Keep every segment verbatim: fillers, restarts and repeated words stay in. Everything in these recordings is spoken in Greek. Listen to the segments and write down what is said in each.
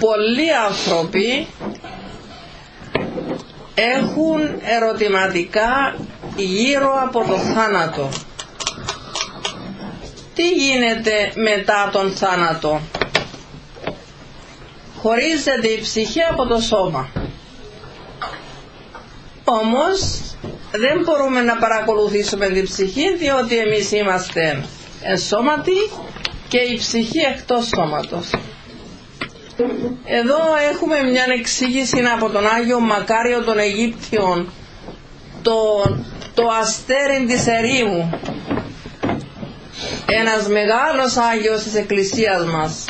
πολλοί άνθρωποι έχουν ερωτηματικά γύρω από το θάνατο. Τι γίνεται μετά τον θάνατο? Χωρίζεται η ψυχή από το σώμα. Όμως δεν μπορούμε να παρακολουθήσουμε την ψυχή, διότι εμείς είμαστε ενσώματοι και η ψυχή εκτός σώματος. Εδώ έχουμε μια εξήγηση από τον Άγιο Μακάριο των Αιγύπτιων, το, το αστέρι της ερήμου, ένας μεγάλος Άγιος της Εκκλησίας μας.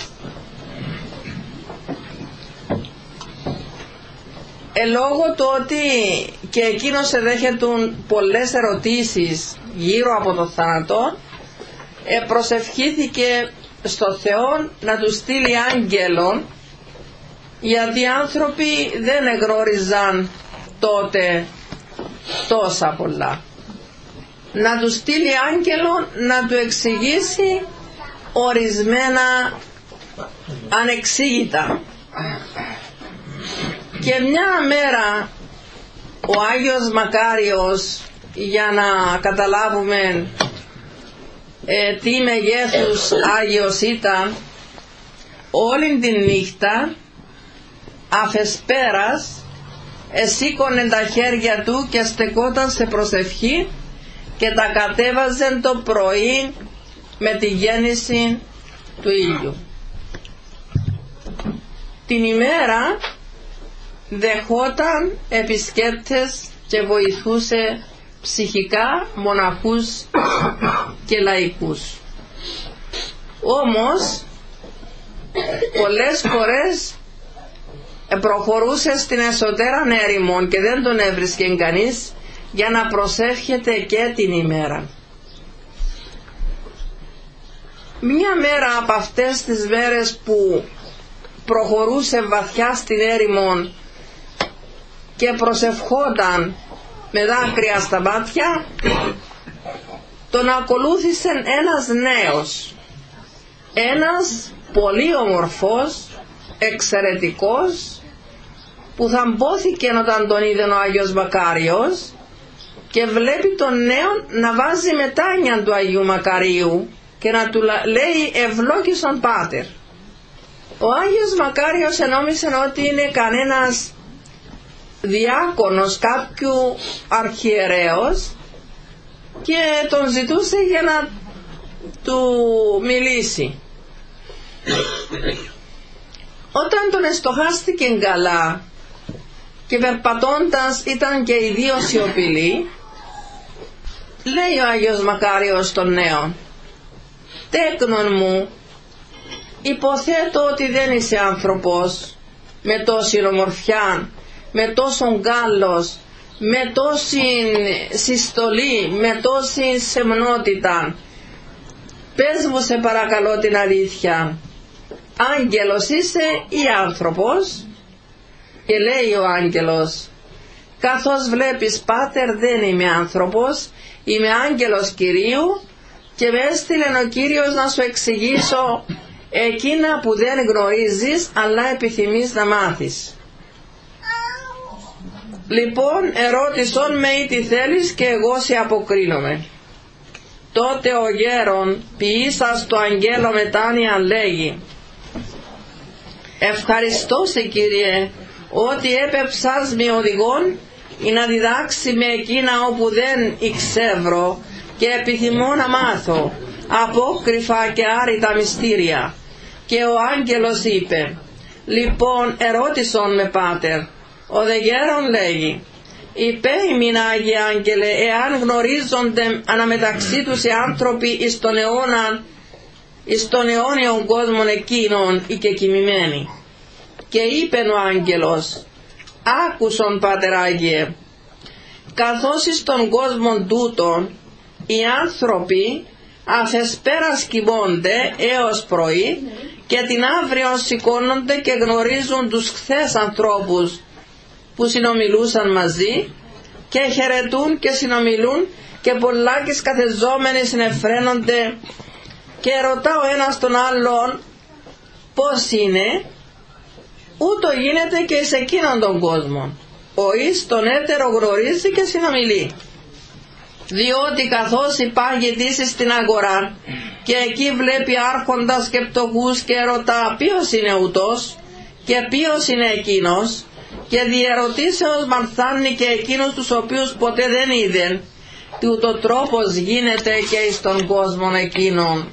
Ε, λόγω του ότι και εκείνος εδέχεται πολλές ερωτήσεις γύρω από το θάνατο, ε, προσευχήθηκε στο Θεό να του στείλει άγγελον, γιατί οι άνθρωποι δεν εγνώριζαν τότε τόσα πολλά. Να του στείλει άγγελον να του εξηγήσει ορισμένα ανεξήγητα. Και μια μέρα ο Άγιος Μακάριος, για να καταλάβουμε ε, τι μεγέθους Άγιος ήταν, όλη την νύχτα αφεσπέρας εσήκωνε τα χέρια του και στεκόταν σε προσευχή και τα κατέβαζε το πρωί με τη γέννηση του ήλιου. Την ημέρα δεχόταν επισκέπτες και βοηθούσε ψυχικά μοναχούς και λαϊκούς. Όμως πολλές φορές προχωρούσε στην εσωτέραν έρημον και δεν τον έβρισκε κανείς για να προσεύχεται και την ημέρα. Μια μέρα από αυτές τις μέρες που προχωρούσε βαθιά στην έρημον και προσευχόταν με δάκρυα στα μάτια, τον ακολούθησε ένας νέος, ένας πολύ ομορφός, εξαιρετικός, που θαμπόθηκε όταν τον είδε ο Άγιος Μακάριος και βλέπει τον νέο να βάζει μετάνια του Αγίου Μακαρίου και να του λέει ευλόγησον πάτερ. Ο Άγιος Μακάριος ενόμισε ότι είναι κανένας διάκονος κάποιου αρχιερέως και τον ζητούσε για να του μιλήσει. Όταν τον εστοχάστηκε καλά και περπατώντας ήταν και οι δύο σιωπηλοί, λέει ο Άγιος Μακάριος στον νέο: «Τέκνον μου, υποθέτω ότι δεν είσαι άνθρωπος με τόση ομορφιά, με τόσον γκάλος, με τόση συστολή, με τόση σεμνότητα. Πες μου σε παρακαλώ την αλήθεια, άγγελος είσαι ή άνθρωπος?» Και λέει ο άγγελος: «Καθώς βλέπεις πάτερ, δεν είμαι άνθρωπος, είμαι άγγελος Κυρίου και με έστειλε ο Κύριος να σου εξηγήσω εκείνα που δεν γνωρίζεις αλλά επιθυμείς να μάθεις. Λοιπόν, ερώτησον με ή τι θέλεις και εγώ σε αποκρίνομαι». Τότε ο γέρον ποιήσας το αγγέλο μετάνοια λέγει: «Ευχαριστώ σε Κύριε ότι έπεψας με οδηγόν ή να διδάξει με εκείνα όπου δεν εξεύρω και επιθυμώ να μάθω απόκρυφα και άρρητα μυστήρια». Και ο άγγελος είπε: «Λοιπόν, ερώτησον με πάτερ». Ο δε γέρον λέγει: «Υπέ ημίν Άγιε Άγγελε, εάν γνωρίζονται αναμεταξύ τους οι άνθρωποι εις τον αιώνα, εις τον αιώνιον κόσμον εκείνον οι κεκοιμημένοι». Και είπε ο άγγελος: «Άκουσον πάτερ Άγιε, καθώς εις τον κόσμον τούτον οι άνθρωποι αφεσπέρας κοιμώνται έως πρωί και την αύριο σηκώνονται και γνωρίζουν τους χθες ανθρώπους που συνομιλούσαν μαζί και χαιρετούν και συνομιλούν και πολλάκις καθεζόμενοι συνεφραίνονται και ρωτά ο ένας τον άλλον πώς είναι ούτω γίνεται και σε εκείνον τον κόσμο. Ο εις τον έτερο γνωρίζει και συνομιλεί. Διότι καθώς υπάρχει δύση στην αγορά και εκεί βλέπει άρχοντας και πτωχούς και ρωτά ποιος είναι ούτος και ποιος είναι εκείνος, και διερωτήσεως μαθάνει και εκείνους τους οποίους ποτέ δεν είδεν, τι ούτω τρόπος γίνεται και εις τον κόσμο εκείνον.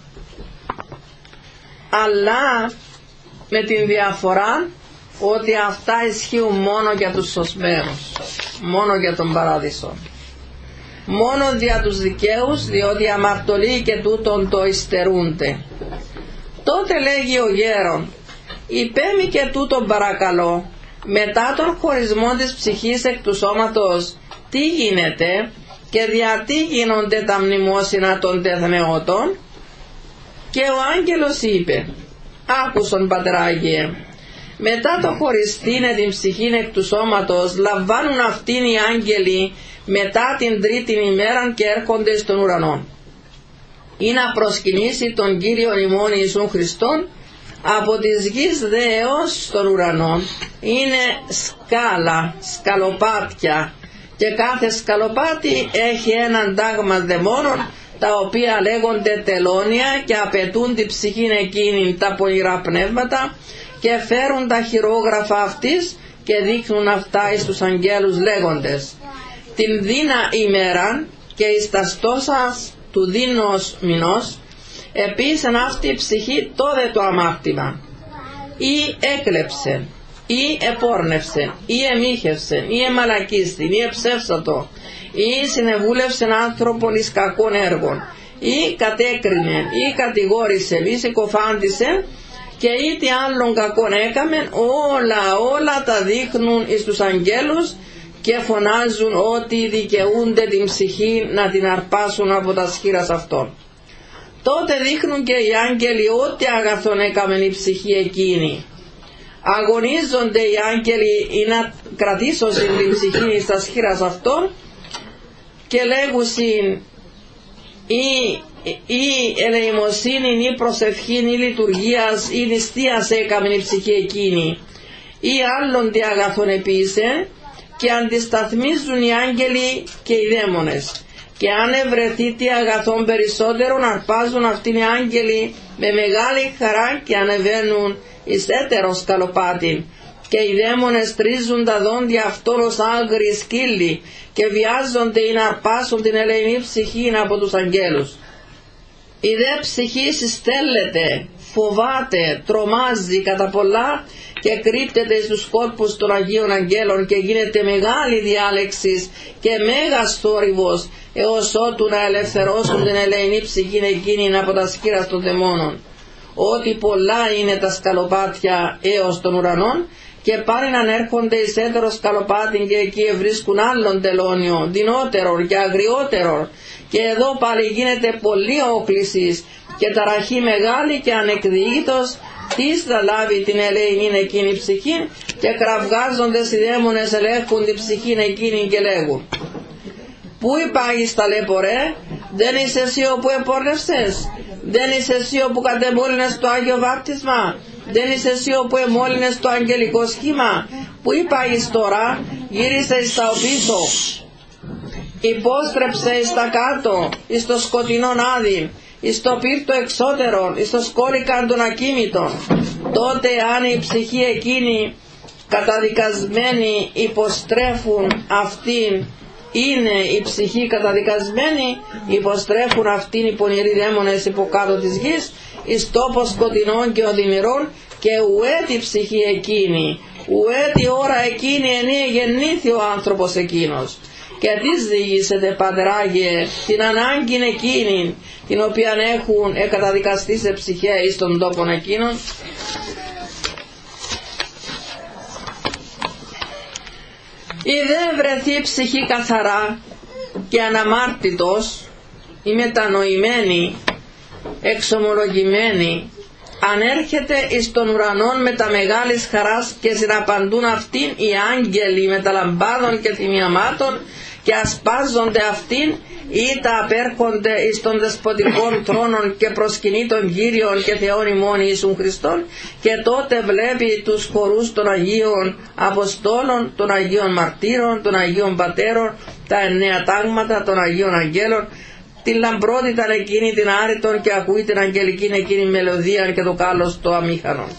Αλλά με την διαφορά ότι αυτά ισχύουν μόνο για τους σωσμένους, μόνο για τον παράδεισο, μόνο για τους δικαίους, διότι οι αμαρτωλοί και τούτον το υστερούνται. Τότε λέγει ο γέρον, υπέμει και τούτον παρακαλώ, μετά τον χωρισμό της ψυχής εκ του σώματος, τι γίνεται και δια τι γίνονται τα μνημόσυνα των τεθνεώτων? Και ο άγγελος είπε, άκουσον πατράγιε, μετά το χωριστήνε την ψυχή εκ του σώματος, λαμβάνουν αυτήν οι άγγελοι μετά την τρίτη ημέρα και έρχονται στον ουρανό, ή να προσκυνήσει τον Κύριον ημών Ιησούν Χριστόν, από της γης δε έως στον ουρανό είναι σκάλα, σκαλοπάτια, και κάθε σκαλοπάτι έχει έναν τάγμα δαιμόνων, τα οποία λέγονται τελώνια, και απαιτούν την ψυχή εκείνη τα πονηρά πνεύματα, και φέρουν τα χειρόγραφα αυτής και δείχνουν αυτά εις τους αγγέλους λέγοντες, την δίνα ημέραν και εις τα στόσας του δίνος μηνός επίσης αυτή η ψυχή τόδε το αμάρτημα, ή έκλεψε, ή επόρνευσε, ή εμίχευσε, ή εμαλακίστη, ή εψεύσατο, ή συνεβούλευσε άνθρωπον εις κακών έργων, ή κατέκρινε, ή κατηγόρησε, ή συκοφάντησε, και ή τι άλλον κακόν έκαμεν, όλα όλα τα δείχνουν εις τους αγγέλους και φωνάζουν ότι δικαιούνται την ψυχή να την αρπάσουν από τα σχήρας αυτών. Τότε δείχνουν και οι άγγελοι ότι αγαθόν έκαμεν η ψυχή εκείνη. Αγωνίζονται οι άγγελοι ή να κρατήσουν την ψυχή στα σχήρας αυτών και λέγουσιν ή ή ελεημοσύνη ή προσευχή ή λειτουργίας ή νηστείας έκαμεν η ψυχή εκείνη, ή άλλον τι αγαθόν επίσε, και αντισταθμίζουν οι άγγελοι και οι δαίμονες, και αν ευρεθεί τι αγαθόν περισσότερον αρπάζουν αυτήν οι άγγελοι με μεγάλη χαρά και ανεβαίνουν εις έτερο σκαλοπάτιν, και οι δαίμονες τρίζουν τα δόντια αυτών ως άγριοι σκύλοι και βιάζονται ή να αρπάσουν την ελεηνή ψυχή από τους αγγέλους. Η δε ψυχή συστέλλεται, φοβάται, τρομάζει κατά πολλά και κρύπτεται στους κόρπους των Αγίων Αγγέλων και γίνεται μεγάλη διάλεξη και μέγας θόρυβος έως ότου να ελευθερώσουν την ελεηνή ψυχή εκείνη από τα σκύρα των δαιμόνων. Ότι πολλά είναι τα σκαλοπάτια έως των ουρανών, και πάλι να έρχονται εις έτερο σκαλοπάτι και εκεί βρίσκουν άλλον τελώνιο, δεινότερον και αγριότερον, και εδώ πάλι γίνεται πολλή όκλησης και ταραχή μεγάλη και ανεκδιήγητος τις θα λάβει την ελεηνή εκείνη ψυχή, και κραυγάζοντες οι δαίμονες ελέγχουν την ψυχή εκείνη και λέγουν, πού υπάγεις ταλέπορε, δεν είσαι εσύ όπου επόρνευσες, δεν είσαι εσύ όπου κατεμόλυνες το Άγιο Βάπτισμα, δεν είσαι εσύ όπου εμόλυνες το αγγελικό σχήμα, που υπάγεις τώρα, γύρισε εις τα οπίσω, υπόστρεψε εις τα κάτω, εις το σκοτεινόν άδειν, εις το πύρτο εξώτερον, εις το σκόρικαν των ακίμητων. Τότε αν η ψυχή εκείνη καταδικασμένη υποστρέφουν αυτήν, είναι η ψυχή καταδικασμένη, υποστρέφουν αυτήν οι πονηροί δαίμονες υποκάτω της γης, εις τόπο σκοτεινών και οδυνηρών, και ουέ τη ψυχή εκείνη, ουέ τη ώρα εκείνη ενία γεννήθη ο άνθρωπος εκείνος. Και τις διηγήσετε πατεράγιε την ανάγκη εκείνη την οποία έχουν εκαταδικαστεί σε ψυχέ εις των τόπων εκείνων. Η δε βρεθεί ψυχή καθαρά και αναμάρτητος, η μετανοημένη, εξομολογημένη, ανέρχεται εις των ουρανών με τα μεγάλης χαράς και συναπαντούν αυτήν οι άγγελοι με τα λαμπάδων και θυμιαμάτων και ασπάζονται αυτήν, ή τα απέρχονται εις των δεσποτικών θρόνων και προσκυνεί των Κύριων και Θεών ημών Ιησούν Χριστόν, και τότε βλέπει τους χορούς των Αγίων Αποστόλων, των Αγίων Μαρτύρων, των Αγίων Πατέρων, τα εννέα τάγματα των Αγίων Αγγέλων, την λαμπρότητα εκείνη την άρρητον, και ακούει την αγγελική εκείνη μελωδία και το κάλος το αμήχανον.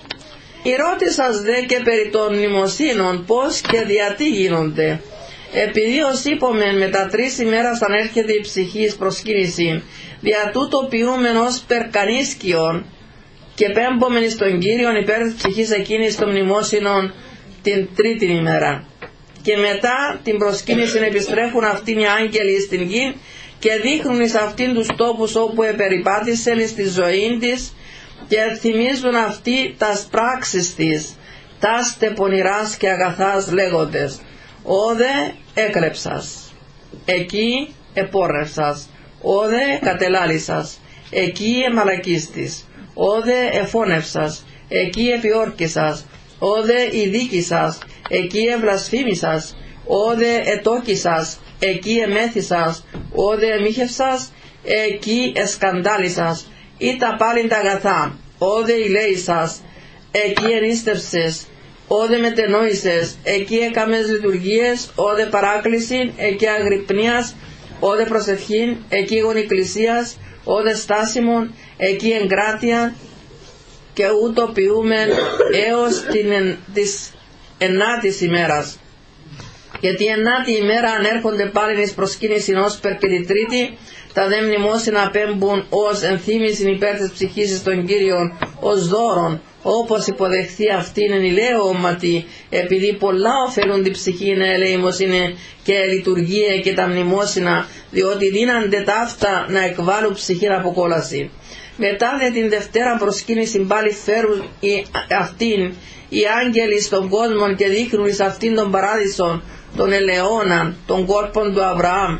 Ερώτησας δε και περί των μνημοσύνων πώς και διατί γίνονται. Επειδή ως είπομεν μετά τρεις ημέρας ανέρχεται η ψυχής προσκύνηση, δια τούτο ποιούμεν ως περκανίσκιον και πέμπομεν εις τον Κύριον υπέρ της ψυχής εκείνης των μνημόσυνων την τρίτη ημέρα. Και μετά την προσκύνηση επιστρέφουν αυτήν οι άγγελοι στην γη και δείχνουν εις αυτήν τους τόπους όπου επεριπάτησεν εις τη ζωή της, και θυμίζουν αυτοί τας πράξεις της, τάστε πονηράς και αγαθάς λέγοντες. Όδε έκλεψας, εκεί επόρρευσας, όδε κατελάλησας, εκεί εμαλακίστης, όδε εφώνευσας, εκεί επιόρκησας, όδε ειδίκησας, εκεί ευλασφήμησας, όδε ετόκησας, εκεί εμέθησας, όδε εμίχευσας, εκεί εσκαντάλησας, ή τα πάλιν τα αγαθά, όδε ηλέησας, εκεί ενίστευσες, όδε μετενόησες, εκεί έκαμες λειτουργίες, όδε παράκλησιν, εκεί αγρυπνίας, όδε προσευχήν, εκεί γονικλησίας, όδε στάσιμον, εκεί εγκράτεια, και ούτω ποιούμεν έως την εν, της ενάτης ημέρας. Γιατί η ενάτη ημέρα ανέρχονται πάλι εις προσκύνησιν όσπερ και τη τρίτη, τα δε μνημόσυνα πέμπουν ως ενθύμησιν υπέρ της ψυχής των Κύριων, ως δώρον, όπως υποδεχθεί αυτήν εν ηλαίωματι, επειδή πολλά ωφελούν την ψυχή ελεημοσύνη και λειτουργία και τα μνημόσυνα, διότι δίνανται ταύτα να εκβάλουν ψυχή από κόλαση. Μετά δε την Δευτέρα προσκύνηση πάλι φέρουν η, αυτήν οι άγγελοι στον κόσμο και δείχνουν εις αυτήν τον παράδεισον, τον ελαιώναν, τον κόρπον του Αβραάμ.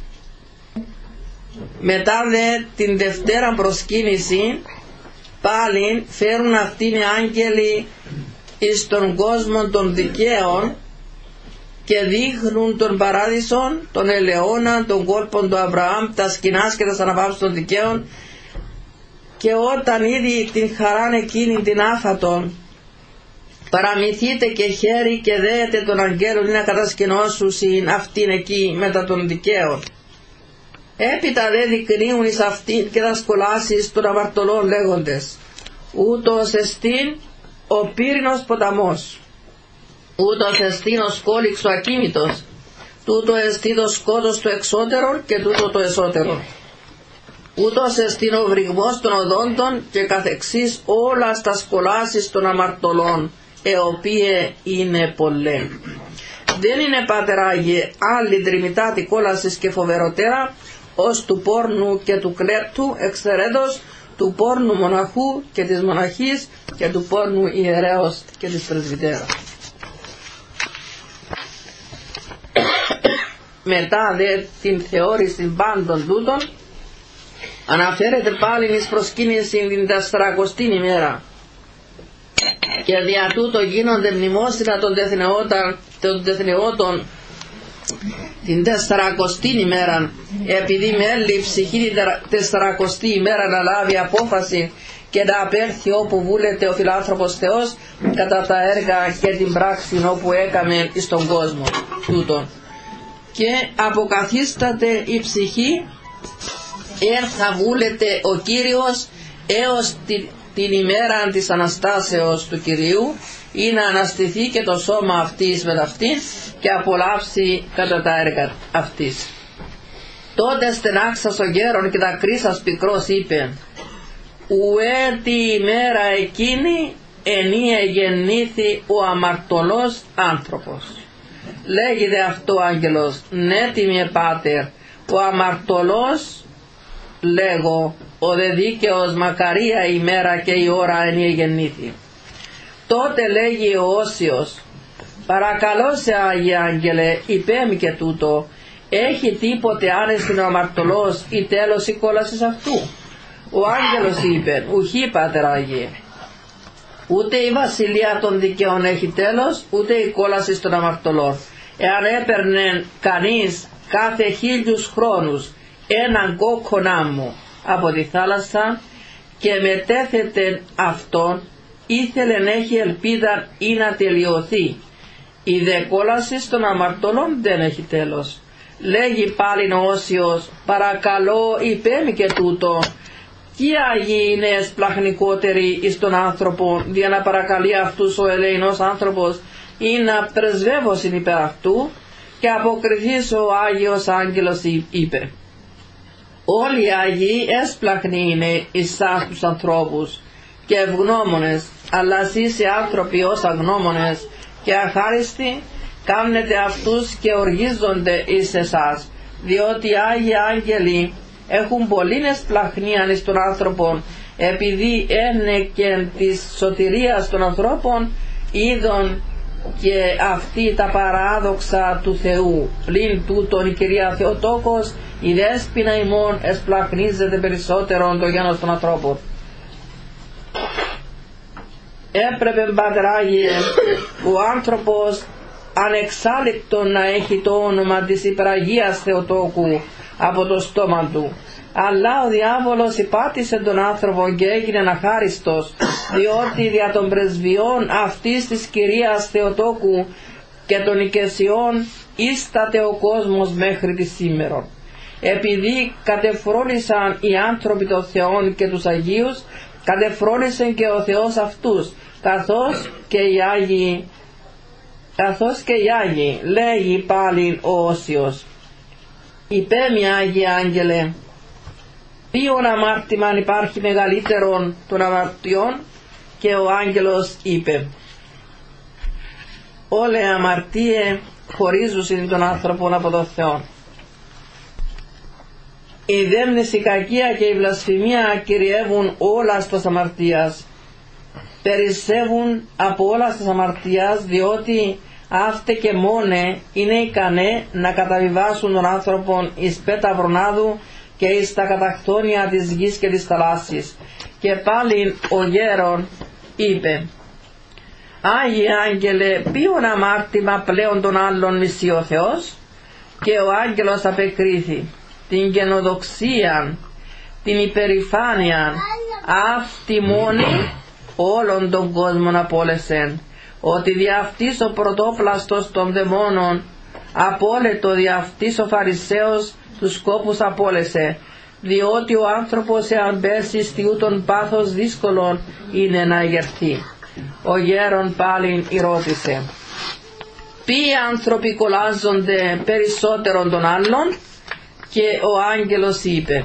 Μετά δε την Δευτέρα προσκύνηση πάλι φέρουν αυτήν οι άγγελοι εις τον κόσμο των δικαίων και δείχνουν τον παράδεισον, τον ελαιώνα, τον κόρπον του Αβραάμ, τα σκηνάς και τα αναβάψεις των δικαίων, και όταν ήδη την χαράν εκείνη την άφατον παραμυθείτε και χέρι και δέετε των αγγέλων ή να κατασκηνώσουσιν αυτήν εκεί μετά των δικαίων. Έπειτα δε δεικνύουν εις αυτήν και τα σκολάσεις των αμαρτωλών λέγοντες, ούτως εστίν ο πύρινος ποταμός, ούτως εστίν ο σκόλιξ ο ακίνητος, τούτο εστί το σκότος του εξώτερον και τούτο το εσώτερον, ούτως εστίν ο βρυγμός των οδόντων και καθεξής όλα στα σκολάσεις των αμαρτωλών, οι οποίε είναι πολλέ. Δεν είναι, Πάτερ Άγιε, άλλη τριμητάτη κόλασης και φοβεροτέρα ως του πόρνου και του κλέπτου εξαιρέτως του πόρνου μοναχού και της μοναχής και του πόρνου ιερέως και της πρεσβυτέρας. Μετά δε την θεώρηση πάντων τούτων αναφέρεται πάλι εις προσκύνηση την τεσσαρακοστή ημέρα, και δια τούτο γίνονται μνημόσυνα των τεθνεώτων, των τεθνεώτων την τεσσαρακοστή ημέρα, επειδή μέλει η ψυχή την τεσσαρακοστή ημέρα να λάβει απόφαση και να απέρθει όπου βούλεται ο φιλάνθρωπος Θεός κατά τα έργα και την πράξη όπου έκαμε εις τον κόσμο τούτον, και αποκαθίσταται η ψυχή έρθα βούλεται ο Κύριος έως την, την ημέρα της Αναστάσεως του Κυρίου, ή να αναστηθεί και το σώμα αυτής με αυτήν και απολαύσει κατά τα έργα αυτής. Τότε στενάξας ο γέρον και τα κρίσας πικρός είπε, ουέ τη ημέρα εκείνη ενίε γεννήθη ο αμαρτωλός άνθρωπος. Λέγεται αυτό ο άγγελος, ναι τιμιε Πάτερ, ο αμαρτωλός λέγω, ο δε δίκαιος μακαρία η μέρα και η ώρα ενίε γεννήθη. Τότε λέγει ο Όσιος, παρακαλώ σε Άγιε Άγγελε, υπέμει και τούτο, έχει τίποτε άνεστη ο αμαρτωλός ή τέλος η κόλασης αυτού? Ο άγγελος είπε, ουχή Πάτερ Άγιε, ούτε η βασιλεία των δικαίων έχει τέλος, ούτε η κόλαση των αμαρτωλών. εάν έπαιρνε κανείς κάθε χίλιους χρόνους έναν κόκκονά μου από τη θάλασσα και μετέθετε αυτόν, ήθελε να έχει ελπίδα ή να τελειωθεί. Η δε κόλαση των αμαρτωλών δεν έχει τέλος. Λέγει πάλιν ο Όσιος, παρακαλώ υπέμει και τούτο, τι άγιοι είναι εσπλαχνικότεροι εις τον άνθρωπο, δια να παρακαλεί αυτούς ο ελεηνός άνθρωπος ή να πρεσβεύωσιν υπέρ αυτού. Και αποκριθείς ο Άγιος Άγγελος είπε, όλοι οι Άγιοι έσπλαχνοι είναι εις σας τους ανθρώπους και ευγνώμονες, αλλά εσείς οι άνθρωποι ως αγνώμονες και αχάριστοι κάνετε αυτούς και οργίζονται εις εσάς, διότι οι Άγιοι Άγγελοι έχουν πολλήν εσπλαχνίαν εις των άνθρωπων, επειδή ένεκεν της σωτηρίας των ανθρώπων είδων και αυτή τα παράδοξα του Θεού. Πλην τούτον η Κυρία Θεοτόκος, η δέσποινα ημών, εσπλαχνίζεται περισσότερο το γένος των ανθρώπων. Έπρεπε, Πατράγιε, ο άνθρωπος ανεξάλληπτον να έχει το όνομα της υπεραγίας Θεοτόκου από το στόμα του, αλλά ο διάβολος υπάτησε τον άνθρωπο και έγινε αχάριστος, διότι δια των πρεσβειών αυτής της Κυρίας Θεοτόκου και των οικεσιών ίσταται ο κόσμος μέχρι τη σήμερα. Επειδή κατεφρόνησαν οι άνθρωποι των Θεών και τους Αγίους, κατεφρόνησε και ο Θεός αυτούς, καθώς και οι Άγιοι, καθώς και οι Άγιοι, λέγει πάλι ο Όσιος. Υπέμει Άγιε Άγγελε, ποιον αμάρτημαν υπάρχει μεγαλύτερον των αμαρτιών, και ο άγγελος είπε, όλε αμαρτίε χωρίζουσιν τον άνθρωπον από τον Θεό. Η δέμνηση, η κακία και η βλασφημία κυριεύουν όλα στα αμαρτίας, περισσεύουν από όλα στα αμαρτίας, διότι αύτε και μόνε είναι ικανέ να καταβιβάσουν τον άνθρωπον εις πέτα βρονάδου και εις τα κατακτόνια της γης και της θαλάσσης. Και πάλι ο γέρον είπε, Άγιε Άγγελε, ποιον αμάρτημα πλέον των άλλων μισεί ο Θεός? Και ο άγγελος απεκρίθη, την γενοδοξία, την υπερηφάνεια, αυτή μόνη όλων των κόσμων απόλεσεν, ότι δι' αυτής ο πρωτόπλαστος των δαιμόνων απόλετο, δι' αυτής ο Φαρισαίος τους σκόπους απόλεσε, διότι ο άνθρωπος εάν πέσει στη ούτων πάθος δύσκολον είναι να εγερθεί. Ο γέρον πάλιν ρώτησε, ποιοι άνθρωποι κολλάζονται περισσότερον των άλλων? Και ο άγγελος είπε,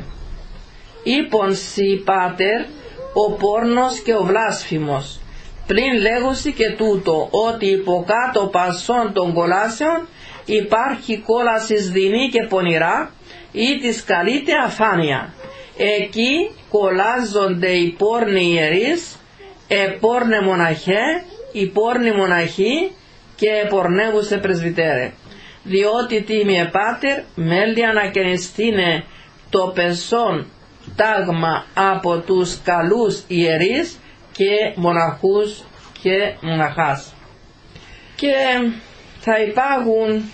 είπον σοι πάτερ, ο πόρνος και ο βλάσφημος, πλην λέγουσι και τούτο, ότι υποκάτω πασών των κολάσεων υπάρχει κόλασης δεινή και πονηρά, ή της καλείται αφάνεια. Εκεί κολλάζονται οι πόρνοι ιερείς, επόρνε μοναχέ, οι πόρνοι μοναχοί και επορνεύουσε πρεσβυτέρε. Διότι τίμιε πάτερ, μέλη ανακαινιστήνε το πεσόν τάγμα από τους καλούς ιερείς και μοναχούς και μοναχάς. Και θα υπάγουν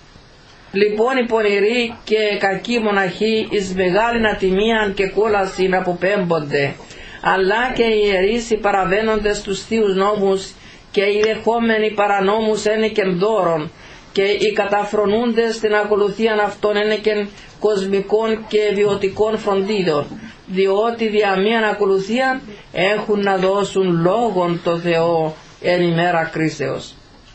λοιπόν οι πονηροί και κακοί μοναχοί εις μεγάλην ατιμίαν και κόλασιν αποπέμπονται, αλλά και οι ιερείς οι παραβαίνοντες τους θείους νόμους και οι δεχόμενοι παρανόμους ένεκεν δώρων, και οι καταφρονούντες στην ακολουθίαν αυτών ένεκεν κοσμικών και βιωτικών φροντίδων, διότι δια μίαν ακολουθίαν έχουν να δώσουν λόγον το Θεό εν ημέρα κρίσεως.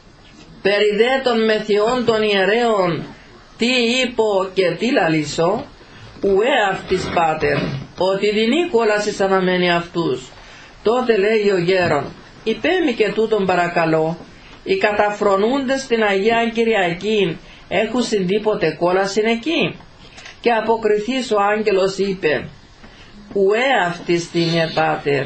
Περί δε των μεθιών των ιερέων τι είπω και τι λαλήσω, ουέ αυτής πάτερ, ότι δεινή κόλασης αναμένει αυτούς. Τότε λέει ο γέρον, υπέμει και τούτον παρακαλώ, οι καταφρονούντες στην Αγία Κυριακή έχουν συντήποτε κόλασιν εκεί? Και αποκριθείς ο άγγελος είπε, ουέ αυτής την πάτερ,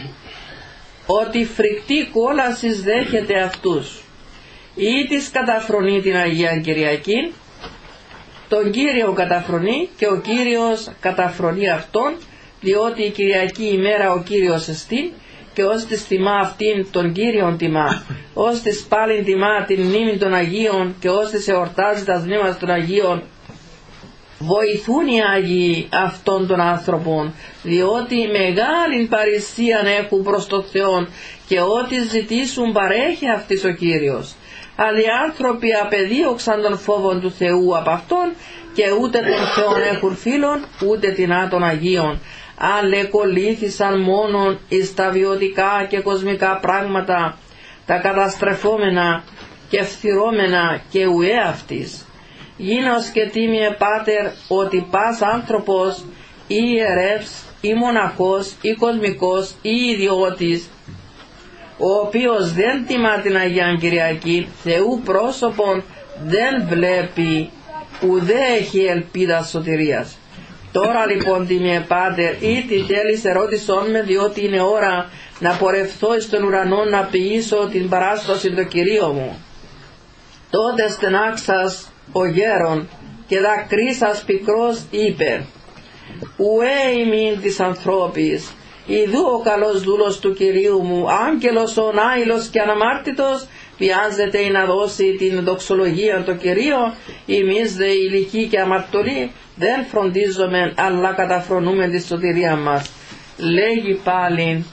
ότι φρικτή κόλασης δέχεται αυτούς. Ή της καταφρονεί την Αγία Κυριακή, τον Κύριο καταφρονεί και ο Κύριος καταφρονεί αυτόν, διότι η Κυριακή ημέρα ο Κύριος εστίν και ως της τιμά αυτήν των Κύριων τιμά, ως της πάλιν τιμά την μνήμη των Αγίων και ως της εορτάζει τα μνήμας των Αγίων. Βοηθούν οι Άγιοι αυτών των άνθρωπων, διότι μεγάλη παρησίαν έχουν προς το Θεό και ό,τι ζητήσουν παρέχει αυτής ο Κύριος. Αλλά οι άνθρωποι απεδίωξαν τον φόβον του Θεού από αυτόν και ούτε τον Θεόν έχουν φίλων ούτε την των Αγίων, αλλά κολλήθησαν μόνον εις τα βιωτικά και κοσμικά πράγματα, τα καταστρεφόμενα και φθυρώμενα και ουέ αυτής. Γίνος και τίμιε πάτερ ότι πας άνθρωπος ή ιερεύς ή μοναχός ή κοσμικός ή ιδιώτης, ο οποίος δεν τιμά την Αγία Κυριακή, Θεού πρόσωπον δεν βλέπει, ουδέ έχει ελπίδα σωτηρίας. Τώρα λοιπόν τιμιε πάτερ, ή τι θέλεις ερώτησόν με, διότι είναι ώρα να πορευθώ εις τον ουρανό να ποιήσω την παράσταση του Κυρίου μου. Τότε στενάξας ο γέρον και δακρύσας πικρός είπε, ουέ ημίν της ανθρώπης, ιδού ο καλός δούλος του Κυρίου μου, άγγελος ο άειλος και αναμάρτητος, βιάζεται να δώσει την δοξολογία το Κυρίο, εμείς δε ηλικοί και αμαρτωλοί δεν φροντίζομαι, αλλά καταφρονούμε τη σωτηρία μας. Λέγει πάλι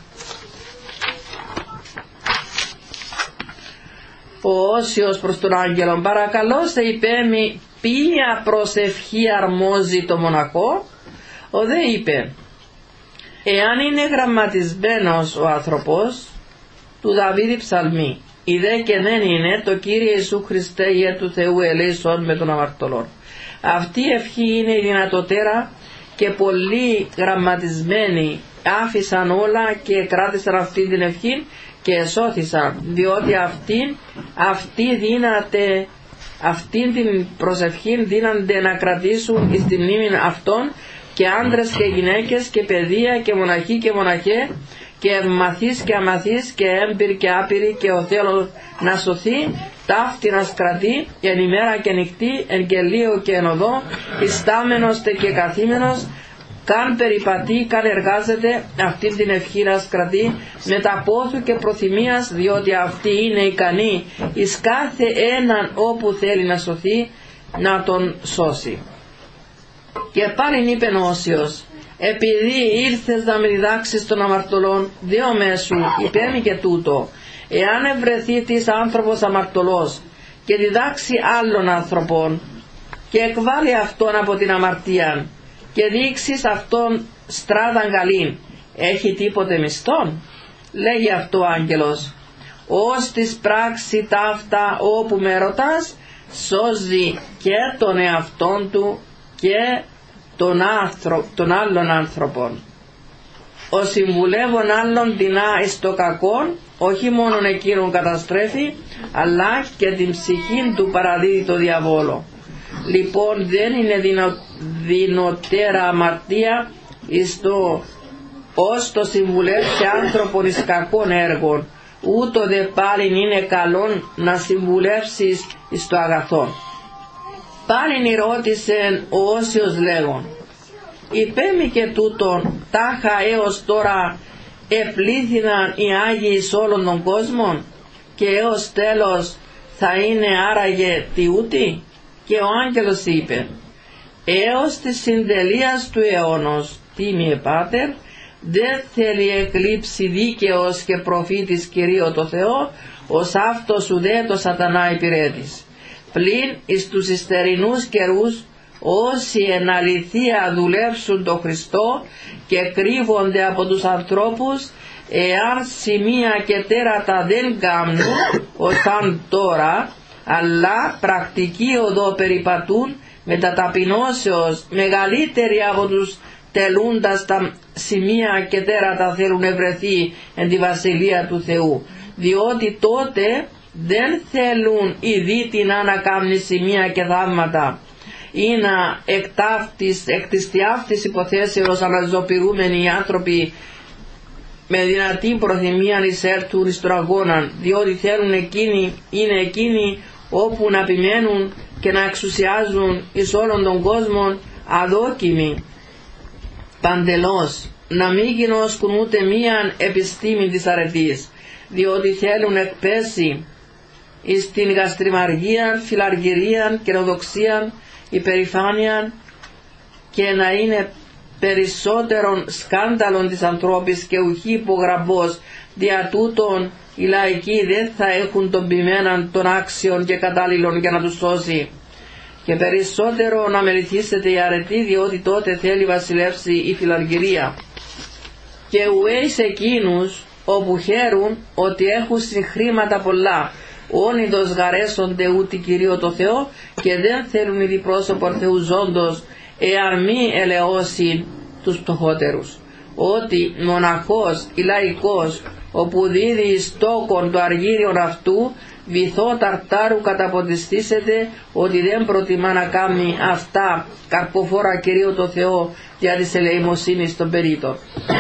ο Όσιος προς τον άγγελον, παρακαλώ σε υπέμει ποια προσευχή αρμόζει το μοναχό. Ο δε είπε, εάν είναι γραμματισμένος ο άνθρωπος του Δαβίδη ψαλμή, η δε και δεν είναι, το Κύριε Ιησού Χριστέ Υιέ του Θεού ελέησον με τον αμαρτωλόν. Αυτή η ευχή είναι η δυνατότερα και πολλοί γραμματισμένοι άφησαν όλα και κράτησαν αυτή την ευχή και εσώθησαν, διότι αυτή, αυτή δύναται, αυτήν την προσευχή δύνανται να κρατήσουν εις τη μνήμη αυτών και άντρες και γυναίκες και παιδεία και μοναχοί και μοναχέ και μαθείς και αμαθείς και έμπειροι και άπειροι, και ο θέλος να σωθεί ταύτη να κρατεί εν ημέρα και νυχτή, εν κελίο και εν οδό, ιστάμενος και καθήμενος, καν περιπατεί, καν εργάζεται, αυτή την ευχή να κρατεί με τα πόθου και προθυμίας, διότι αυτή είναι ικανή εις κάθε έναν όπου θέλει να σωθεί να τον σώσει. Και πάλιν είπε ο Όσιος, επειδή ήρθες να με διδάξεις των αμαρτωλών, δύο μέσου υπέμει και τούτο, εάν ευρεθεί της άνθρωπος αμαρτωλός και διδάξει άλλων άνθρωπων και εκβάλει αυτόν από την αμαρτία και δείξεις αυτόν στράδαν γαλήν, έχει τίποτε μισθόν? Λέγει αυτό ο άγγελος, ως της πράξη ταύτα όπου με ρωτάς, σώζει και τον εαυτόν του και των, άνθρω, των άλλων άνθρωπων. Ο συμβουλεύων άλλων δεινά εις το κακόν, όχι μόνον εκείνον καταστρέφει, αλλά και την ψυχήν του παραδίδει το διαβόλο. Λοιπόν δεν είναι δυνο, δυνοτέρα αμαρτία εις το ως το συμβουλεύσει άνθρωπον εις κακών έργων, ούτω δε πάλιν είναι καλόν να συμβουλεύσεις εις το αγαθόν. Πάλιν ρώτησε ο Όσιος λέγον, υπέμει και τούτον τάχα έως τώρα επλήθυναν οι Άγιοι εις όλων των κόσμων και έως τέλος θα είναι άραγε τιούτη? Και ο άγγελος είπε, έως της συντελείας του αιώνος, τίμιε πάτερ, δεν θέλει εκλείψει δίκαιος και προφήτης Κυρίω το Θεό, ως αυτός ουδέ το σατανά υπηρέτης. Πλην εις τους υστερινούς καιρούς, όσοι εν αληθεία δουλεύσουν το Χριστό και κρύβονται από τους ανθρώπους, εάν σημεία και τέρατα δεν κάνουν, ως τώρα, αλλά πρακτική οδό περιπατούν, με τα ταπεινώσεως μεγαλύτεροι από τους τελούντας τα σημεία και τέρατα θέλουν ευρεθεί εν τη βασιλεία του Θεού, διότι τότε δεν θέλουν οι δίτινα να κάνουν σημεία και θαύματα ή να εκτάφτης, εκ της τιάφτης υποθέσεως αναζωπηρούμενοι οι άνθρωποι με δυνατή προθυμία εισέλθουν εις τον αγώνα, διότι θέλουν εκείνοι, είναι εκείνοι όπου να επιμένουν και να εξουσιάζουν εις όλων των κόσμων αδόκιμοι παντελώς να μην γινώσκουν ούτε μίαν επιστήμη της αρετής, διότι θέλουν εκπέσει εις την γαστριμαργίαν, φιλαργυρίαν, καινοδοξίαν, υπερηφάνιαν, και να είναι περισσότερον σκάνδαλον της ανθρώπης και ουχή υπογραμμός, δια τούτον οι λαϊκοί δεν θα έχουν τον ποιμέναν των άξιων και κατάλληλων για να τους σώσει. Και περισσότερο να μεληθήσετε η αρετή, διότι τότε θέλει βασιλεύσει η φιλαργυρία. Και ουέις εκείνους όπου χαίρουν ότι έχουν συγχρήματα πολλά, όνειδος γαρέσονται ούτε Κυρίω το Θεό, και δεν θέλουν ήδη πρόσωπον Θεού ζώντος, εάν μη ελεώσει τους φτωχότερους. Ότι μοναχός ή λαϊκός, όπου δίδει στόκον το αργύριον αυτού, βυθό ταρτάρου καταποντιστήσεται, ότι δεν προτιμά να κάνει αυτά καρποφόρα Κυρίω το Θεό για της ελεημοσύνης των περίτων.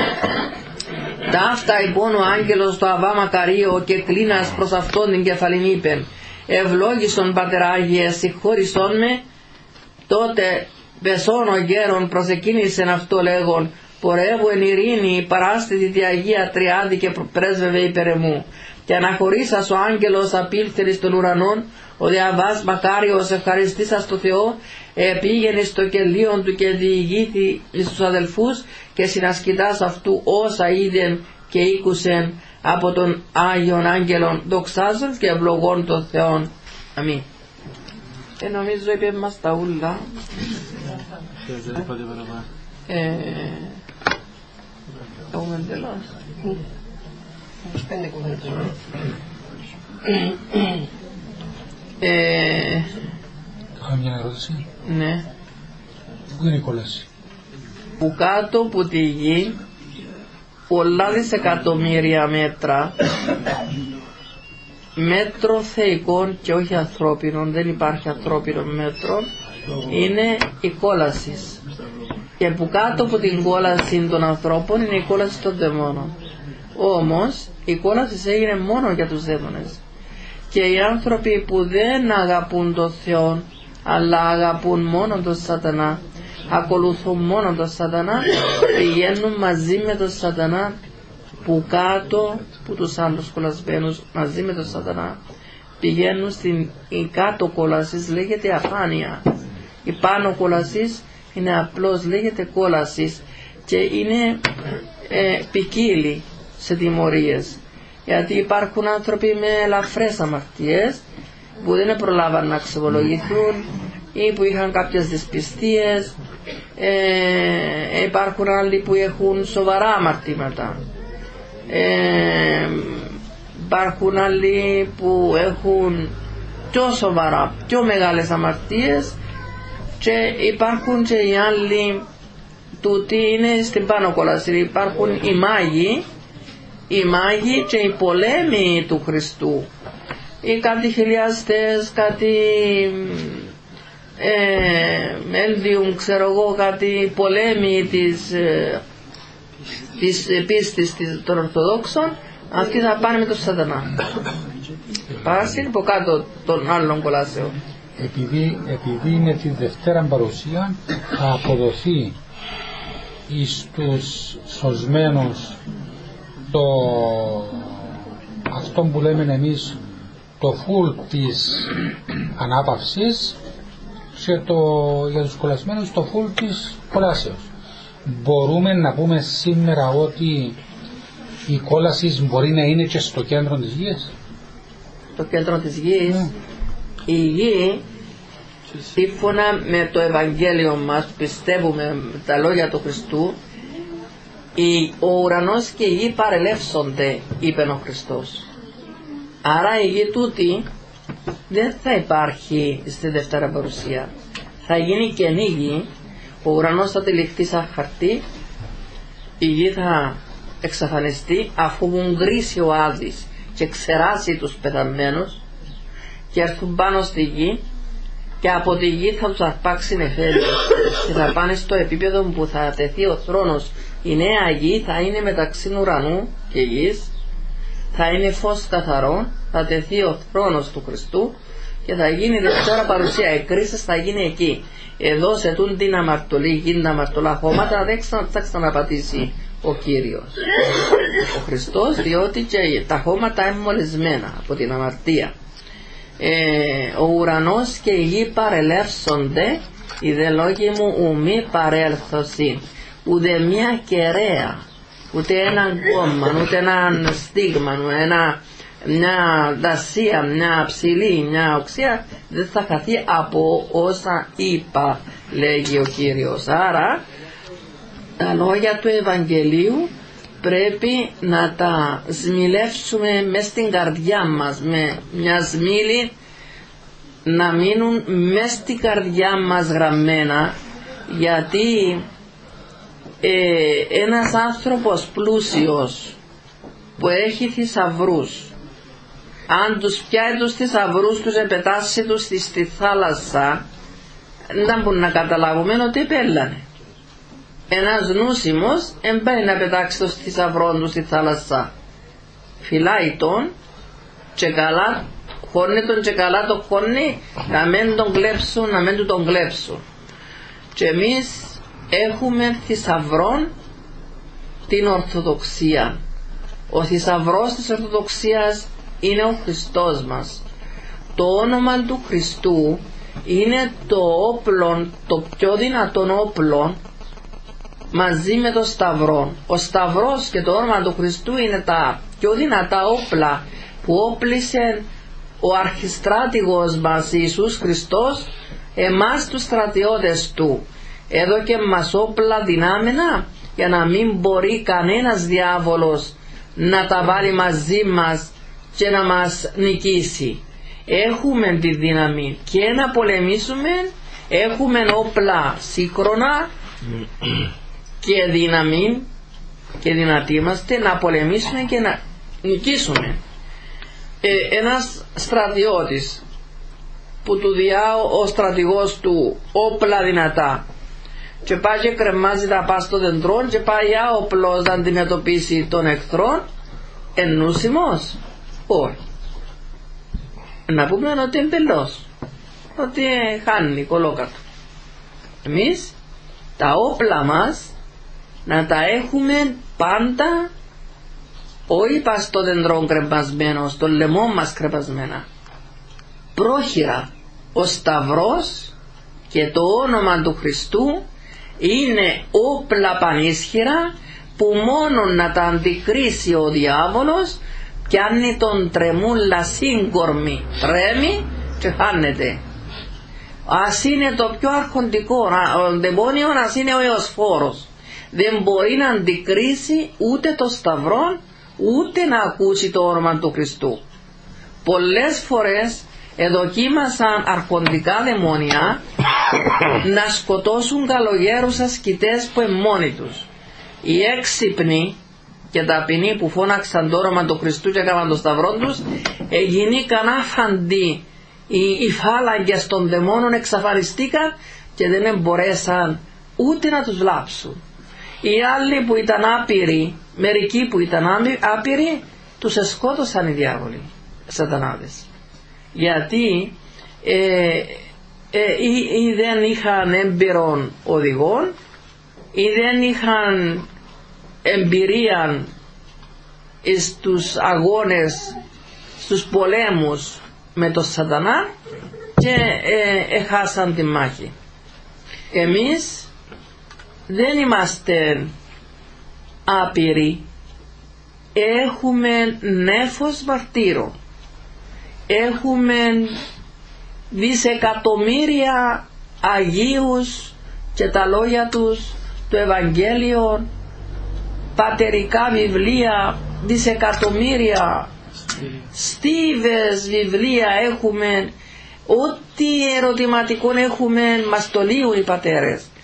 Ταύτα υπόν ο άγγελος το Αβά Μακαρίο και κλίνας προς αυτόν την κεφαλήν είπεν, ευλόγησον πατεράγιε, συγχώρησόν με. Τότε πεσόν ο γέρον προσεκίνησεν αυτό λέγον, πορεύου εν ειρήνη παράστητη τη Αγία Τριάδη και πρέσβευε υπέρ εμού. Και αναχωρήσας ο άγγελος απήλθεν εις των ουρανών, ο Αβάς Μακάριος ευχαριστήσας το Θεό, επήγαινε στο κελίον του και διηγήθη εις τους αδελφούς, και συνασκητάς αυτού όσα είδεν και ήκουσεν από τον Άγιον Άγγελον, δοξάζων και ευλογών των Θεών. Αμήν. Ε, νομίζω είπε μας τα ούλα. Ε, έχουμε εντελώς. Ε, Έχω μια ερώτηση. ναι. Πού είναι η κόλαση? Που κάτω που τη γη πολλά δισεκατομμύρια μέτρα, μέτρο θεϊκών και όχι ανθρώπινων, δεν υπάρχει ανθρώπινο μέτρο, είναι η κόλαση. Και που κάτω από την κόλαση των ανθρώπων είναι η κόλαση των δαιμόνων. Όμως η κόλαση έγινε μόνο για τους δαίμονες. Και οι άνθρωποι που δεν αγαπούν τον Θεό, αλλά αγαπούν μόνο τον σατανά, ακολουθούν μόνο τον σατανά, πηγαίνουν μαζί με τον σατανά που κάτω, που τους άλλους κολλασμένους μαζί με τον σατανά, πηγαίνουν στην η κάτω κόλασης, λέγεται αφάνεια. Η πάνω κόλασης είναι απλώς, λέγεται κόλασης, και είναι ε, ποικίλη σε τιμωρίες. Γιατί υπάρχουν άνθρωποι με ελαφρές αμαρτίες που δεν προλάβαν να ξεβολογηθούν ή που είχαν κάποιες δυσπιστίες. Ε, υπάρχουν άλλοι που έχουν σοβαρά αμαρτήματα. Ε, υπάρχουν άλλοι που έχουν πιο σοβαρά, πιο μεγάλες αμαρτίες, και υπάρχουν και οι άλλοι τούτοι είναι στην πάνω κόλαση. Υπάρχουν οι μάγοι, οι μάγοι και οι πολέμοι του Χριστού, ή κάτι χιλιάστες, κάτι ε, έλδιουμ, ξέρω εγώ, κάτι πολέμοι της, ε, της πίστης των Ορθοδόξων, αυτοί θα πάνε με τον σατανά. Παράσυρ από κάτω των άλλων κολάσεων. Επειδή, επειδή είναι τη Δευτέρα παρουσία, θα αποδοθεί εις τους σωσμένους το αυτό που λέμε εμείς το φουλ της ανάπαυσης, και το, για τους κολλασμένους το φουλ της κολάσεως. Μπορούμε να πούμε σήμερα ότι η κόλαση μπορεί να είναι και στο κέντρο της γης? Το κέντρο της γης, mm. η γη, σύμφωνα με το Ευαγγέλιο μας, πιστεύουμε τα λόγια του Χριστού, η, ο ουρανός και η γη παρελεύσονται, είπε ο Χριστός. Άρα η γη τούτη δεν θα υπάρχει στη Δευτέρα παρουσία. Θα γίνει καινή γη, ο ουρανός θα τυλιχτεί σαν χαρτί, η γη θα εξαφανιστεί αφού μουγκρίσει ο Άδης και ξεράσει τους πεθαμένους και έρθουν πάνω στη γη, και από τη γη θα τους αρπάξει νεφέλιος και θα πάνε στο επίπεδο που θα τεθεί ο θρόνος. Η νέα γη θα είναι μεταξύ ουρανού και γης, θα είναι φως καθαρό, θα τεθεί ο θρόνος του Χριστού και θα γίνει Δευτέρα παρουσία. Η κρίση θα γίνει εκεί. Εδώ σε τούν την αμαρτωλή, γίνει αμαρτωλά χώματα, δεν θα ξαναπατήσει ο Κύριος. Ο Χριστός, διότι και τα χώματα είναι μολυσμένα από την αμαρτία. Ε, ο ουρανός και η γη παρελεύσονται, οι δε λόγοι μου ουμή παρέλθωσιν. Ούτε μια κεραία, ούτε έναν κόμμα, ούτε έναν στίγμα, ένα, μια δασία, μια ψηλή, μια οξία δεν θα χαθεί από όσα είπα, λέγει ο Κύριος. Άρα τα λόγια του Ευαγγελίου πρέπει να τα σμιλεύσουμε μες στην καρδιά μας, με μια σμήλη να μείνουν μες στην καρδιά μας γραμμένα, γιατί ε, ένας άνθρωπος πλούσιος που έχει θησαυρούς, αν τους πιάει τους θησαυρούς, τους επετάσει τους στη, στη θάλασσα, δεν μπορούν να καταλάβουμε ότι πέλανε. Ένας νούσιμος δεν πάει να πετάξει το θησαυρό του στη θάλασσα. Φυλάει τον και καλά, χώνει τον και καλά το χώνει, να μην τον κλέψουν, να μην του τον κλέψουν. Και εμείς έχουμε θησαυρόν την Ορθοδοξία. Ο θησαυρός της Ορθοδοξίας είναι ο Χριστός μας. Το όνομα του Χριστού είναι το όπλο, το πιο δυνατόν όπλο μαζί με το Σταυρό. Ο Σταυρός και το όνομα του Χριστού είναι τα πιο δυνατά όπλα που όπλησε ο αρχιστράτηγος μας Ιησούς Χριστός εμάς τους στρατιώτες του. Εδώ και μας όπλα δυνάμενα για να μην μπορεί κανένας διάβολος να τα βάλει μαζί μας και να μας νικήσει. Έχουμε τη δύναμη και να πολεμήσουμε, έχουμε όπλα σύγχρονα και δύναμη και δυνατοί είμαστε να πολεμήσουμε και να νικήσουμε. Ε, ένας στρατιώτης που του διά ο στρατηγός του όπλα δυνατά και πάει και κρεμάζει τα πας στο δεντρό και πάει άοπλος να αντιμετωπίσει τον εχθρό, εννούσιμος, όχι. Να πούμε ότι είναι τελώς, ότι χάνει κολόκατο. Εμείς τα όπλα μας να τα έχουμε πάντα, όχι πας στο δεντρό κρεμασμένο, στο λαιμό μας κρεμασμένα, πρόχειρα. Ο Σταυρός και το όνομα του Χριστού είναι όπλα πανίσχυρα που μόνο να τα αντικρίσει ο διάβολος, πιάνει τον τρεμούλα σύγκορμη, τρέμει και χάνεται. Ας είναι το πιο αρχοντικό, ο δαιμόνιο ας είναι ο Εωσφόρος, δεν μπορεί να αντικρίσει ούτε το Σταυρό ούτε να ακούσει το όνομα του Χριστού. Πολλές φορές εδοκίμασαν αρχοντικά δαιμόνια να σκοτώσουν καλογέρους ασκητές που είναι μόνοι τους. Οι έξυπνοι και ταπεινοί που φώναξαν το όνομα του Χριστού και έκαναν το Σταυρό τους, εγινήκαν άφαντοι. Οι, οι φάλαγγες των δαιμόνων εξαφανιστήκαν και δεν μπορέσαν ούτε να τους βλάψουν. Οι άλλοι που ήταν άπειροι, μερικοί που ήταν άπειροι, τους εσκότωσαν οι διάβολοι, σατανάδες. Γιατί ε, ε, ή, ή δεν είχαν έμπειρον οδηγών, ή δεν είχαν εμπειρία στους αγώνες, στους πολέμους με τον σατανά και ε, έχασαν τη μάχη. Εμείς δεν είμαστε άπειροι, έχουμε νέφος μαρτύρο, έχουμε δισεκατομμύρια Αγίους και τα λόγια τους, το Ευαγγέλιο, πατερικά βιβλία, δισεκατομμύρια στίβες βιβλία έχουμε, ό,τι ερωτηματικό έχουμε μας το λύουν οι πατέρες.